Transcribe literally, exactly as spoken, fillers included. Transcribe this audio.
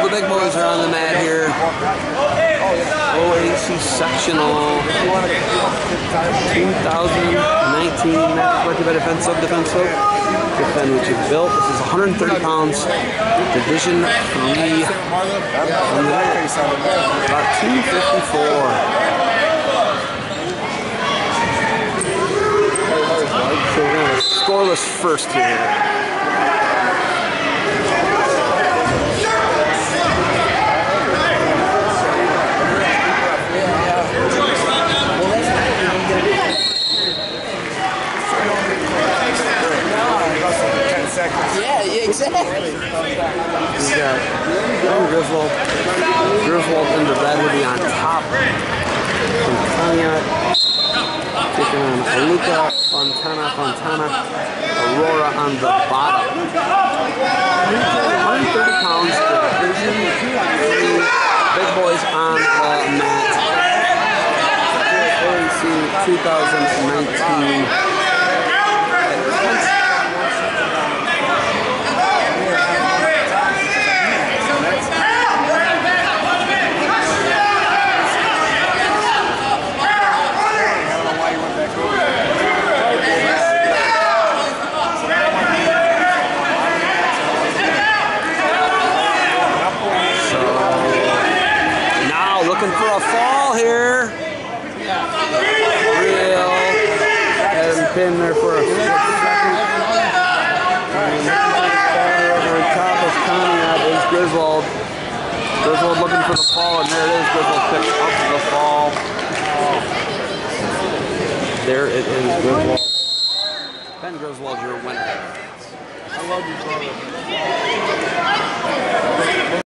the big boys are on the mat here. O A C sectional two thousand nineteen match brought to you by Defensive Defensive. Defend what you've built. This is one hundred thirty pounds, Division three. About two fifty-four. So we're going to scoreless first here. Yeah, yeah, exactly. We got Griswold. Griswold in the red hoodie on top. Fontana taking on Luca. Fontana, Fontana. Aurora on the bottom. one hundred thirty pounds. Division three. Big boys on the mat. O A C twenty nineteen. Looking for a fall here. Real. Hasn't been there for a second. Over on top of Conrad is Griswold. Griswold looking for the fall, and there it is. Griswold picks up the fall. There it is, Griswold. Ben Griswold, your winner. I love you, brother.